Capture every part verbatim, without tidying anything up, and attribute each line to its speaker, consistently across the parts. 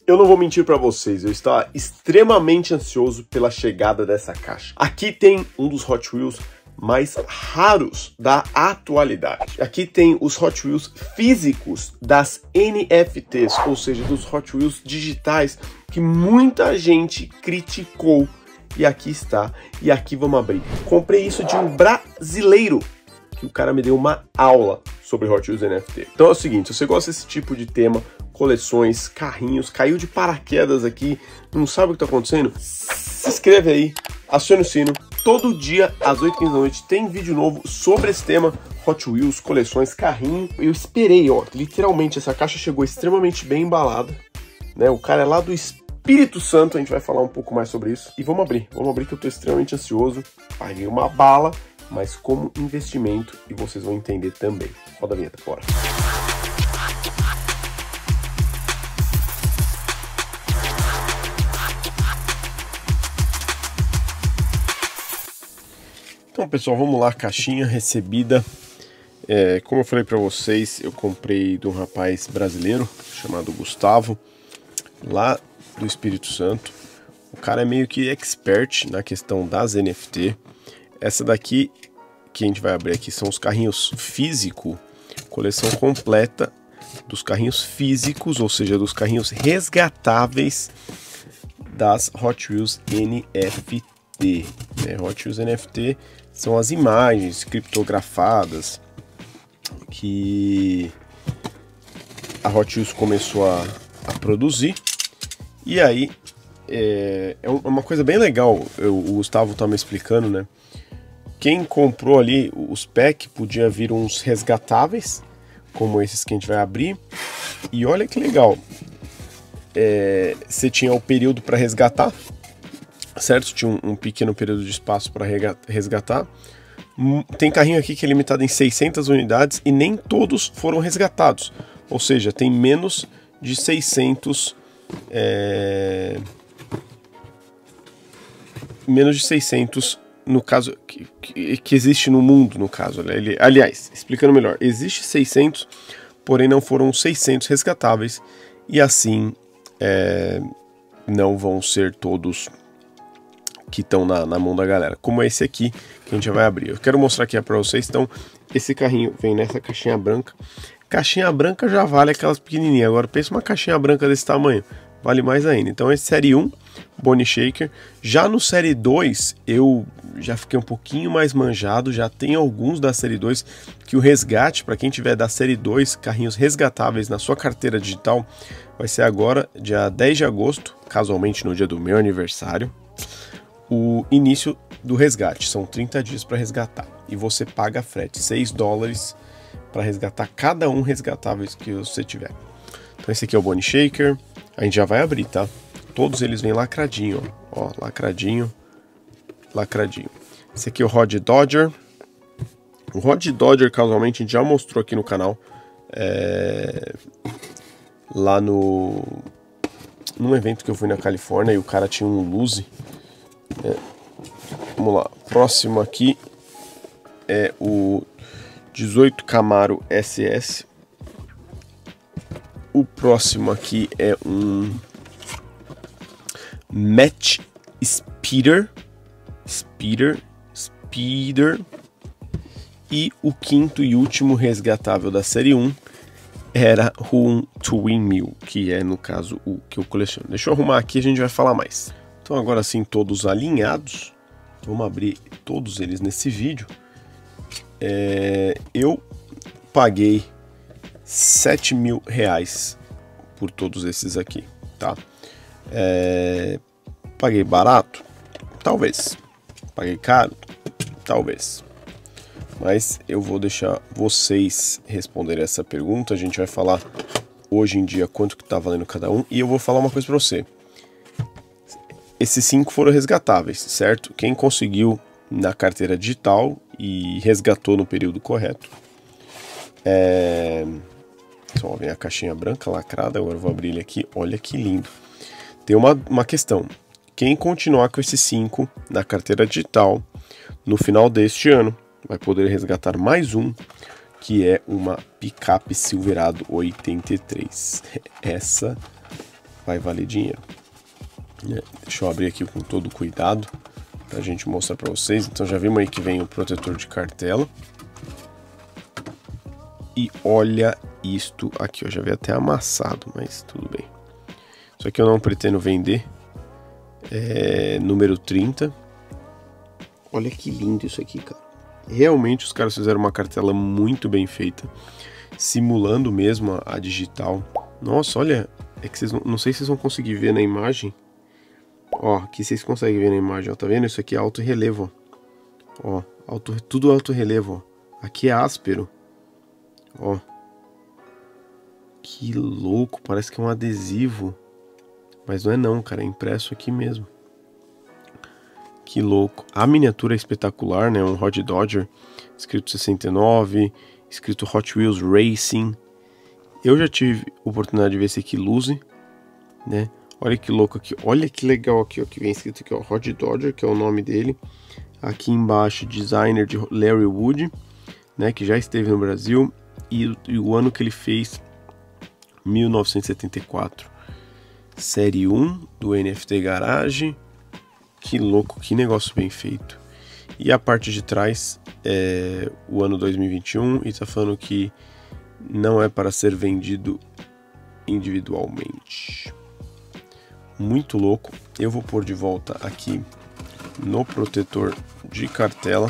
Speaker 1: Eu não vou mentir para vocês, eu estava extremamente ansioso pela chegada dessa caixa. Aqui tem um dos Hot Wheels mais raros da atualidade. Aqui tem os Hot Wheels físicos das N F Ts, ou seja, dos Hot Wheels digitais que muita gente criticou. E aqui está, e aqui vamos abrir. Comprei isso de um brasileiro, que o cara me deu uma aula sobre Hot Wheels N F T. Então é o seguinte, se você gosta desse tipo de tema, coleções, carrinhos, caiu de paraquedas aqui, não sabe o que está acontecendo? Se inscreve aí, acione o sino. Todo dia, às oito e quinze da noite, tem vídeo novo sobre esse tema, Hot Wheels, coleções, carrinho. Eu esperei, ó, literalmente, essa caixa chegou extremamente bem embalada, né? O cara é lá do Espírito Santo, a gente vai falar um pouco mais sobre isso. E vamos abrir, vamos abrir que eu tô extremamente ansioso. Paguei uma bala, mas como investimento, e vocês vão entender também. Roda a vinheta, bora. Então, pessoal, vamos lá, caixinha recebida. É, como eu falei para vocês, eu comprei de um rapaz brasileiro chamado Gustavo, lá do Espírito Santo. O cara é meio que expert na questão das N F T. Essa daqui, que a gente vai abrir aqui, são os carrinhos físicos, coleção completa dos carrinhos físicos, ou seja, dos carrinhos resgatáveis das Hot Wheels N F T. Né? Hot Wheels N F T são as imagens criptografadas que a Hot Wheels começou a, a produzir. E aí é, é uma coisa bem legal, eu, o Gustavo tá me explicando, né? Quem comprou ali os packs podia vir uns resgatáveis, como esses que a gente vai abrir. E olha que legal, é, você tinha o período para resgatar, certo? Tinha um, um pequeno período de espaço para resgatar. Tem carrinho aqui que é limitado em seiscentas unidades e nem todos foram resgatados. Ou seja, tem menos de seiscentos... É... Menos de seiscentos, no caso, que, que, que existe no mundo, no caso. Ele, aliás, explicando melhor, existe seiscentos, porém não foram seiscentos resgatáveis. E assim, é, não vão ser todos que estão na, na mão da galera, como esse aqui que a gente vai abrir. Eu quero mostrar aqui para vocês. Então, esse carrinho vem nessa caixinha branca. Caixinha branca já vale aquelas pequenininhas. Agora pensa uma caixinha branca desse tamanho, vale mais ainda. Então esse série um, Bonnie Shaker. Já no série dois eu já fiquei um pouquinho mais manjado. Já tem alguns da série dois que o resgate, para quem tiver da série dois, carrinhos resgatáveis na sua carteira digital, vai ser agora, dia dez de agosto, casualmente no dia do meu aniversário, o início do resgate. São trinta dias para resgatar. E você paga frete, seis dólares para resgatar cada um resgatável que você tiver. Então esse aqui é o Bonnie Shaker. A gente já vai abrir, tá? Todos eles vêm lacradinho, ó. Ó, lacradinho, lacradinho. Esse aqui é o Rod Dodger. O Rod Dodger, casualmente, a gente já mostrou aqui no canal. É... Lá no... Num evento que eu fui na Califórnia e o cara tinha um Luzi. É... Vamos lá. Próximo aqui é o dezoito Camaro S S. O próximo aqui é um Match Speeder. Speeder. Speeder. E o quinto e último resgatável da série um era um Twin Mill, que é, no caso, o que eu coleciono. Deixa eu arrumar aqui e a gente vai falar mais. Então agora sim, todos alinhados. Vamos abrir todos eles nesse vídeo. É, eu paguei sete mil reais por todos esses aqui, tá? É, paguei barato? Talvez. Paguei caro? Talvez. Mas eu vou deixar vocês responderem essa pergunta. A gente vai falar hoje em dia quanto que tá valendo cada um. E eu vou falar uma coisa para você. Esses cinco foram resgatáveis, certo? Quem conseguiu na carteira digital e resgatou no período correto. É... Só vem a caixinha branca lacrada. Agora eu vou abrir ele aqui. Olha que lindo. Tem uma, uma questão. Quem continuar com esses cinco na carteira digital no final deste ano vai poder resgatar mais um, que é uma picape Silverado oitenta e três. Essa vai valer dinheiro. É, deixa eu abrir aqui com todo cuidado pra gente mostrar pra vocês. Então já vimos aí que vem o protetor de cartela. E olha isto aqui, ó, já veio até amassado, mas tudo bem. Isso aqui eu não pretendo vender. É, número trinta. Olha que lindo isso aqui, cara. Realmente os caras fizeram uma cartela muito bem feita, simulando mesmo a, a digital. Nossa, olha, é que vocês não, não sei se vocês vão conseguir ver na imagem. Ó, aqui vocês conseguem ver na imagem, ó, tá vendo? Isso aqui é alto relevo, ó, alto, tudo alto relevo, ó. Aqui é áspero, ó. Que louco, parece que é um adesivo, mas não é não, cara, é impresso aqui mesmo. Que louco. A miniatura é espetacular, né? Um Hot Dodger, escrito sessenta e nove, escrito Hot Wheels Racing. Eu já tive oportunidade de ver esse aqui loose, né? Olha que louco aqui. Olha que legal aqui, ó, que vem escrito aqui, ó, Hot Dodger, que é o nome dele. Aqui embaixo, designer de Larry Wood, né? Que já esteve no Brasil. E, e o ano que ele fez, mil novecentos e setenta e quatro. Série um do N F T Garage. Que louco, que negócio bem feito. E a parte de trás é o ano dois mil e vinte e um e tá falando que não é para ser vendido individualmente. Muito louco. Eu vou pôr de volta aqui no protetor de cartela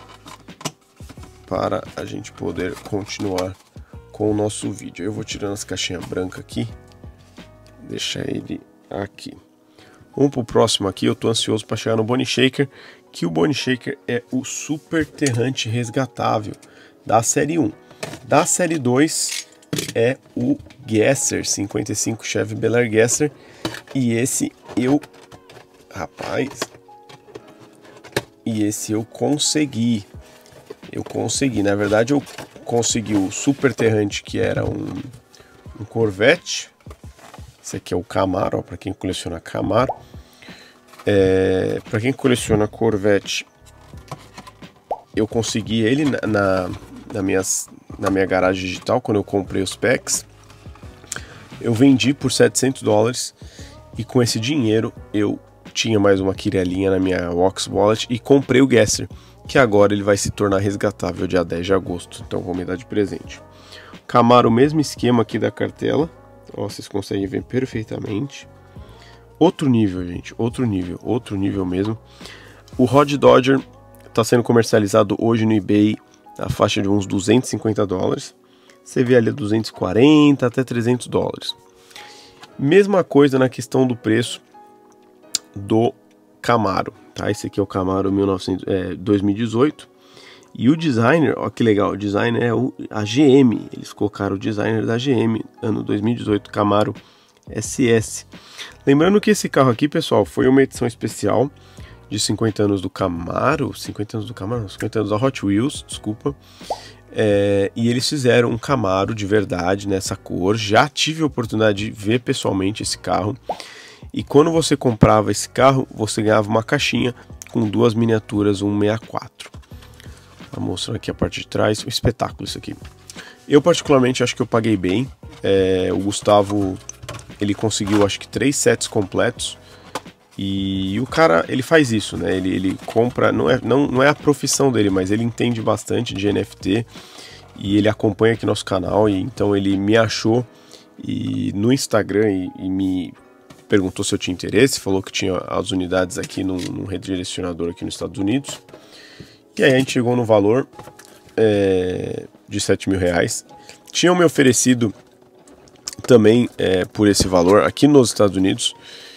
Speaker 1: para a gente poder continuar com o nosso vídeo. Eu vou tirando as caixinhas brancas aqui, deixar ele aqui. Vamos pro próximo aqui, eu tô ansioso para chegar no Bone Shaker, que o Bone Shaker é o super terrante resgatável da série um. Da série dois é o Gasser cinquenta e cinco Chevy Bel Air Gasser, e esse eu, rapaz, e esse eu consegui, eu consegui, na verdade eu consegui o super terrante, que era um, um Corvette. Esse aqui é o Camaro, para quem coleciona Camaro. É, para quem coleciona Corvette, eu consegui ele na, na, na, minhas, na minha garagem digital, quando eu comprei os packs. Eu vendi por setecentos dólares e com esse dinheiro eu tinha mais uma quirelinha na minha Vox Wallet e comprei o Gasser, que agora ele vai se tornar resgatável dia dez de agosto, então vou me dar de presente. Camaro, mesmo esquema aqui da cartela. Ó, vocês conseguem ver perfeitamente. Outro nível, gente. Outro nível. Outro nível mesmo. O Hot Dodger está sendo comercializado hoje no eBay na faixa de uns duzentos e cinquenta dólares. Você vê ali duzentos e quarenta até trezentos dólares. Mesma coisa na questão do preço do Camaro. Tá? Esse aqui é o Camaro mil e novecentos, é, dois mil e dezoito. E o designer, ó que legal, o designer é o, a G M, eles colocaram o designer da G M, ano dois mil e dezoito, Camaro S S. Lembrando que esse carro aqui, pessoal, foi uma edição especial de cinquenta anos do Camaro, cinquenta anos do Camaro, cinquenta anos da Hot Wheels, desculpa. É, e eles fizeram um Camaro de verdade nessa cor, já tive a oportunidade de ver pessoalmente esse carro. E quando você comprava esse carro, você ganhava uma caixinha com duas miniaturas cento e sessenta e quatro. Vou mostrar aqui a parte de trás, um espetáculo isso aqui. Eu particularmente acho que eu paguei bem. É, o Gustavo, ele conseguiu acho que três sets completos. E o cara, ele faz isso, né? Ele, ele compra, não é, não, não é a profissão dele, mas ele entende bastante de N F T. E ele acompanha aqui nosso canal, e então ele me achou e, no Instagram e, e me perguntou se eu tinha interesse. Falou que tinha as unidades aqui num, num redirecionador aqui nos Estados Unidos. E aí a gente chegou no valor é, de sete mil reais. Tinham me oferecido também é, por esse valor aqui nos Estados Unidos.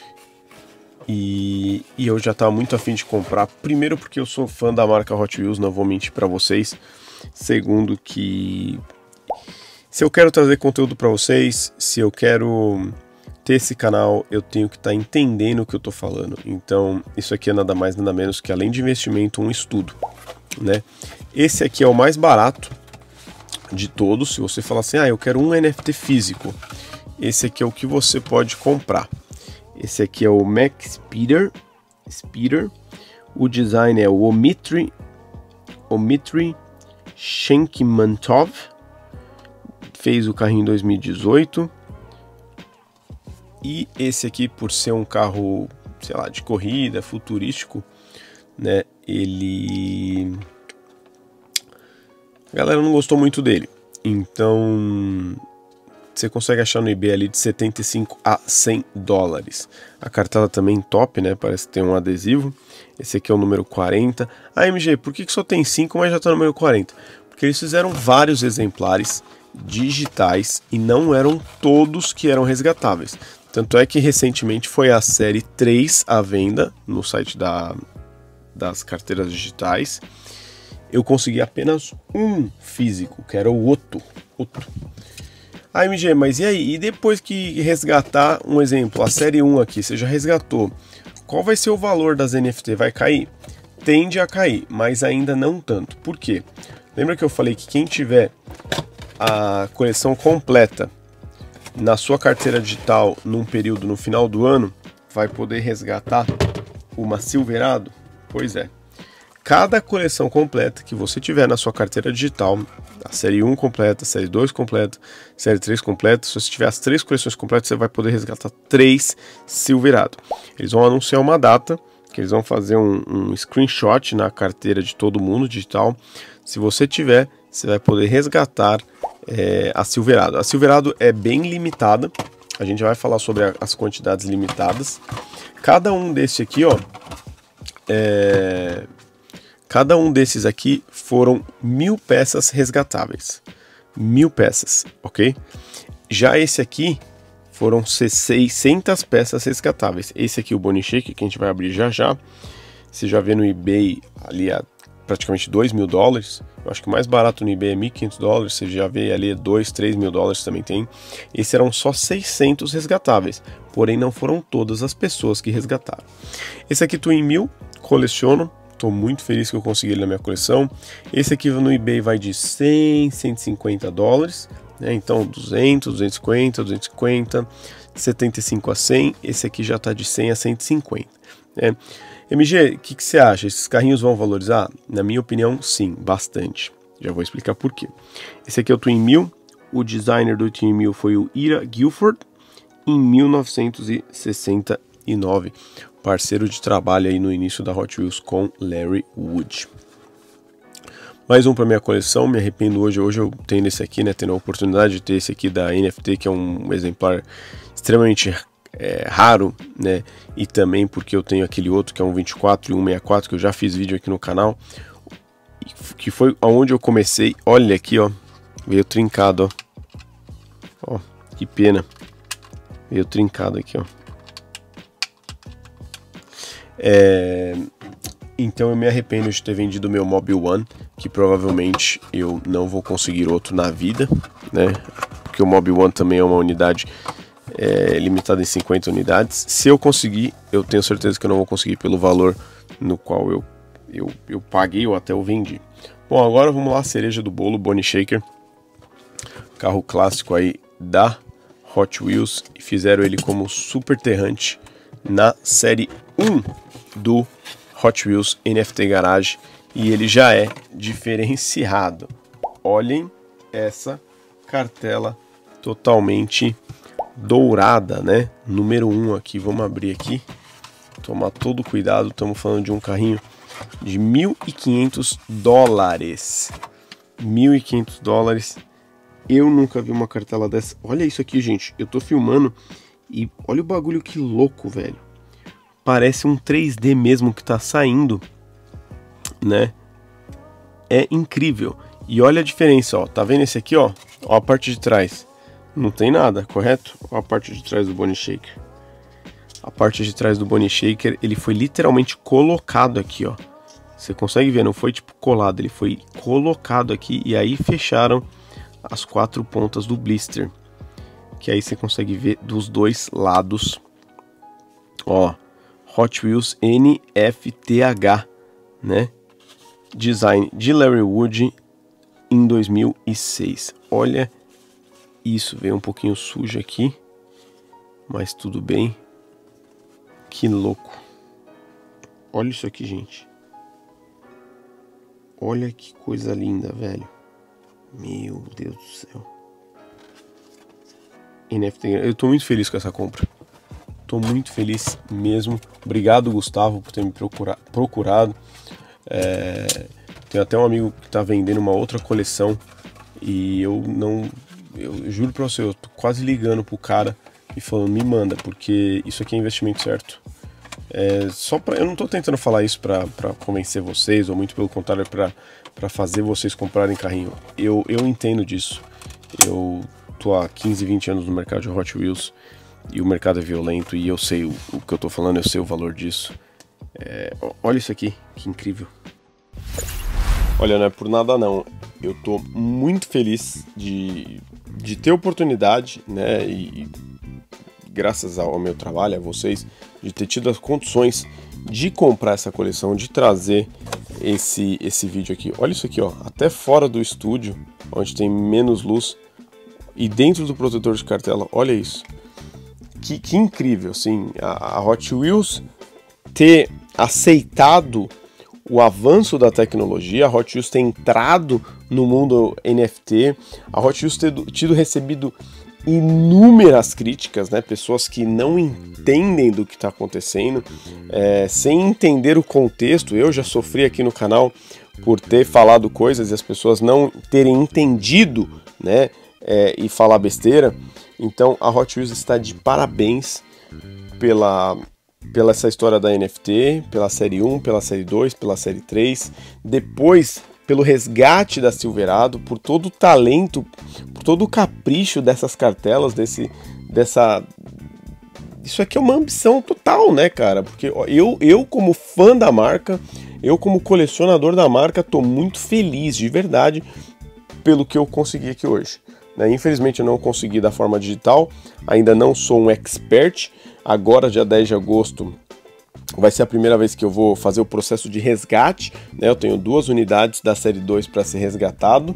Speaker 1: E, e eu já estava muito afim de comprar. Primeiro porque eu sou fã da marca Hot Wheels, não vou mentir para vocês. Segundo que se eu quero trazer conteúdo para vocês, se eu quero ter esse canal, eu tenho que estar tá entendendo o que eu estou falando. Então isso aqui é nada mais nada menos que, além de investimento, um estudo, né? Esse aqui é o mais barato de todos. Se você falar assim, ah, eu quero um N F T físico, esse aqui é o que você pode comprar. Esse aqui é o Max Speeder, Speeder. O design é o Omitri, Omitri Shenkimantov. Fez o carrinho em dois mil e dezoito. E esse aqui, por ser um carro, sei lá, de corrida, futurístico, né, ele... a galera não gostou muito dele. Então, você consegue achar no eBay ali de setenta e cinco a cem dólares. A cartela também top, né, parece que tem um adesivo. Esse aqui é o número quarenta. Ah, M G, por que que só tem cinco, mas já tá no número quarenta? Porque eles fizeram vários exemplares digitais e não eram todos que eram resgatáveis. Tanto é que recentemente foi a série três à venda no site da, das carteiras digitais. Eu consegui apenas um físico, que era o Otto. Otto. Ah, M G, mas e aí? E depois que resgatar, um exemplo, a série um aqui, você já resgatou, qual vai ser o valor das N F T? Vai cair? Tende a cair, mas ainda não tanto. Por quê? Lembra que eu falei que quem tiver a coleção completa na sua carteira digital num período no final do ano, vai poder resgatar uma Silverado? Pois é. Cada coleção completa que você tiver na sua carteira digital, a série um completa, a série dois completa, a série três completa, se você tiver as três coleções completas, você vai poder resgatar três Silverado. Eles vão anunciar uma data, que eles vão fazer um, um screenshot na carteira de todo mundo digital. Se você tiver, você vai poder resgatar é, a Silverado. A Silverado é bem limitada, a gente vai falar sobre a, as quantidades limitadas. Cada um desse aqui, ó, é... cada um desses aqui foram mil peças resgatáveis. Mil peças, ok? Já esse aqui foram seiscentas peças resgatáveis. Esse aqui, o Bonnie Shake, que a gente vai abrir já já. Você já vê no eBay ali a praticamente dois mil dólares. Eu acho que o mais barato no eBay é mil e quinhentos dólares. Você já vê ali dois, três mil dólares também tem. Esses eram só seiscentos resgatáveis. Porém, não foram todas as pessoas que resgataram. Esse aqui, Twin mil, coleciono. Estou muito feliz que eu consegui ele na minha coleção. Esse aqui no eBay vai de cem, cento e cinquenta dólares. Né? Então, duzentos, duzentos e cinquenta, duzentos e cinquenta, setenta e cinco a cem. Esse aqui já está de cem a cento e cinquenta. Né? M G, o que, que você acha? Esses carrinhos vão valorizar? Na minha opinião, sim, bastante. Já vou explicar por quê. Esse aqui é o Twin mil. O designer do Twin mil foi o Ira Guilford, em mil novecentos e sessenta e nove. Parceiro de trabalho aí no início da Hot Wheels com Larry Wood. Mais um para minha coleção, me arrependo hoje. Hoje eu tenho esse aqui, né? Tendo a oportunidade de ter esse aqui da N F T, que é um exemplar extremamente é, raro, né? E também porque eu tenho aquele outro que é um vinte e quatro e um sessenta e quatro, que eu já fiz vídeo aqui no canal, que foi aonde eu comecei. Olha aqui, ó, veio trincado, ó. Ó, que pena. Veio trincado aqui, ó. É... Então eu me arrependo de ter vendido meu Mob One, que provavelmente eu não vou conseguir outro na vida, né? Porque o Mob One também é uma unidade é, limitada em cinquenta unidades. Se eu conseguir, eu tenho certeza que eu não vou conseguir pelo valor no qual eu, eu, eu paguei ou até eu vendi. Bom, agora vamos lá, cereja do bolo, Bonnie Shaker. Carro clássico aí da Hot Wheels. E fizeram ele como super terrante na série um do Hot Wheels N F T Garage, e ele já é diferenciado. Olhem essa cartela totalmente dourada, né? Número um aqui, vamos abrir aqui. Tomar todo cuidado, estamos falando de um carrinho de mil e quinhentos dólares. mil e quinhentos dólares. Eu nunca vi uma cartela dessa. Olha isso aqui, gente. Eu tô filmando e olha o bagulho que louco, velho. Parece um três D mesmo que tá saindo, né? É incrível. E olha a diferença, ó. Tá vendo esse aqui, ó? Ó a parte de trás. Não tem nada, correto? Ó a parte de trás do Bonnie Shaker. A parte de trás do Bonnie Shaker, ele foi literalmente colocado aqui, ó. Você consegue ver, não foi tipo colado, ele foi colocado aqui e aí fecharam as quatro pontas do blister. Que aí você consegue ver dos dois lados, ó. Hot Wheels N F T H, né? Design de Larry Wood em dois mil e seis. Olha isso, veio um pouquinho sujo aqui, mas tudo bem. Que louco. Olha isso aqui, gente. Olha que coisa linda, velho. Meu Deus do céu. N F T, eu tô muito feliz com essa compra. Tô muito feliz mesmo. Obrigado, Gustavo, por ter me procura, procurado. É, tem até um amigo que tá vendendo uma outra coleção e eu não... Eu juro pra você, eu tô quase ligando pro cara e falando, me manda, porque isso aqui é investimento certo. É, só pra, eu não tô tentando falar isso pra, pra convencer vocês, ou muito pelo contrário, pra, pra fazer vocês comprarem carrinho. Eu, eu entendo disso. Eu tô há quinze, vinte anos no mercado de Hot Wheels e o mercado é violento e eu sei o, o que eu tô falando, eu sei o valor disso. É, olha isso aqui, que incrível. Olha, não é por nada não, eu tô muito feliz de, de ter oportunidade, né, e, e graças ao meu trabalho, a vocês, de ter tido as condições de comprar essa coleção, de trazer esse, esse vídeo aqui. Olha isso aqui, ó, até fora do estúdio, onde tem menos luz, e dentro do protetor de cartela, olha isso. Que, que incrível, assim, a, a Hot Wheels ter aceitado o avanço da tecnologia, a Hot Wheels ter entrado no mundo N F T, a Hot Wheels ter tido recebido inúmeras críticas, né? Pessoas que não entendem do que está acontecendo, é, sem entender o contexto. Eu já sofri aqui no canal por ter falado coisas e as pessoas não terem entendido, né? É, e falar besteira. Então a Hot Wheels está de parabéns pela, pela essa história da N F T, pela série um, pela série dois, pela série três, depois pelo resgate da Silverado, por todo o talento, por todo o capricho dessas cartelas, desse, dessa... Isso aqui é uma ambição total, né, cara? Porque eu, eu como fã da marca, eu como colecionador da marca, tô muito feliz, de verdade, pelo que eu consegui aqui hoje. Né? Infelizmente eu não consegui da forma digital, ainda não sou um expert. Agora, dia dez de agosto, vai ser a primeira vez que eu vou fazer o processo de resgate, né? Eu tenho duas unidades da série dois para ser resgatado.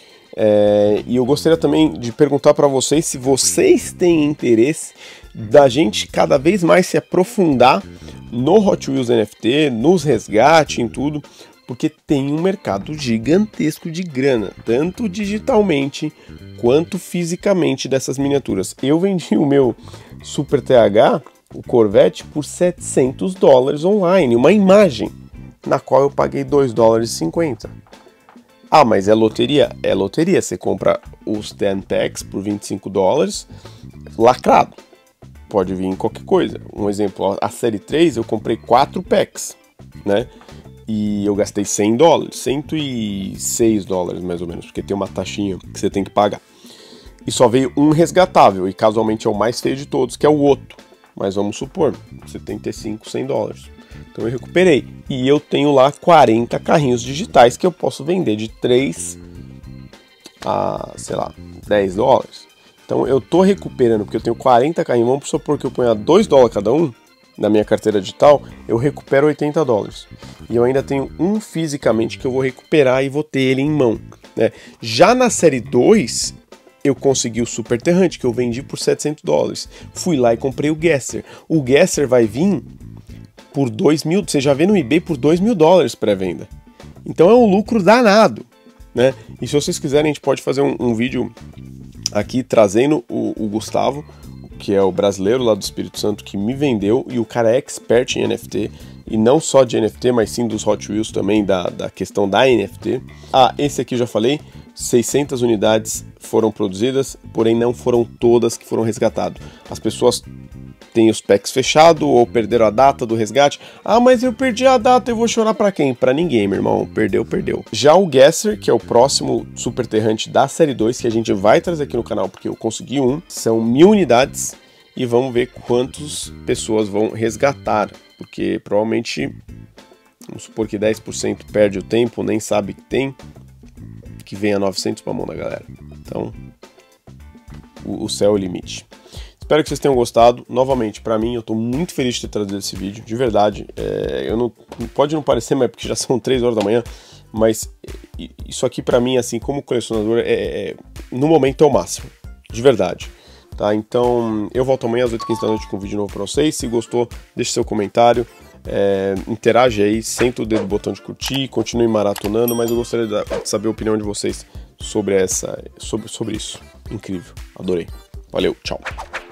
Speaker 1: É, e eu gostaria também de perguntar para vocês se vocês têm interesse da gente cada vez mais se aprofundar no Hot Wheels N F T, nos resgates, em tudo, porque tem um mercado gigantesco de grana, tanto digitalmente quanto fisicamente dessas miniaturas. Eu vendi o meu Super T H, o Corvette, por setecentos dólares online, uma imagem, na qual eu paguei dois dólares e cinquenta. Ah, mas é loteria? É loteria, você compra os dez packs por vinte e cinco dólares, lacrado, pode vir em qualquer coisa. Um exemplo, a série três eu comprei quatro packs, né, e eu gastei cem dólares, cento e seis dólares mais ou menos, porque tem uma taxinha que você tem que pagar. E só veio um resgatável, e casualmente é o mais feio de todos, que é o Otto. Mas vamos supor, setenta e cinco, cem dólares. Então eu recuperei. E eu tenho lá quarenta carrinhos digitais que eu posso vender de três a, sei lá, dez dólares. Então eu tô recuperando, porque eu tenho quarenta carrinhos. Vamos supor que eu ponha dois dólares cada um na minha carteira digital, eu recupero oitenta dólares. E eu ainda tenho um fisicamente que eu vou recuperar e vou ter ele em mão, né? Já na série dois... eu consegui o Super Terrante, que eu vendi por setecentos dólares. Fui lá e comprei o Gasser. O Gasser vai vir por dois mil, você já vê no eBay por dois mil dólares pré-venda. Então é um lucro danado, né? E se vocês quiserem, a gente pode fazer um, um vídeo aqui trazendo o, o Gustavo, que é o brasileiro lá do Espírito Santo, que me vendeu, e o cara é expert em N F T, e não só de N F T, mas sim dos Hot Wheels também, da, da questão da N F T. Ah, esse aqui eu já falei, seiscentas unidades foram produzidas, porém não foram todas que foram resgatadas. As pessoas têm os packs fechados ou perderam a data do resgate. Ah, mas eu perdi a data, eu vou chorar pra quem? Pra ninguém, meu irmão. Perdeu, perdeu. Já o Gasser, que é o próximo Super Terrante da série dois, que a gente vai trazer aqui no canal, porque eu consegui um, são mil unidades, e vamos ver quantas pessoas vão resgatar, porque provavelmente, vamos supor que dez por cento perde o tempo, nem sabe que tem, que venha novecentos pra mão da galera. Então, o, o céu é o limite. Espero que vocês tenham gostado. Novamente, pra mim, eu tô muito feliz de ter trazido esse vídeo, de verdade. É, eu não, pode não parecer, mas é porque já são três horas da manhã, mas isso aqui pra mim, assim, como colecionador, é, é, no momento é o máximo, de verdade. Tá? Então, eu volto amanhã às oito e quinze da noite com um vídeo novo pra vocês. Se gostou, deixe seu comentário. É, interage aí, senta o dedo no botão de curtir, continue maratonando, mas eu gostaria de saber a opinião de vocês sobre essa, sobre, sobre isso. Incrível, adorei. Valeu, tchau.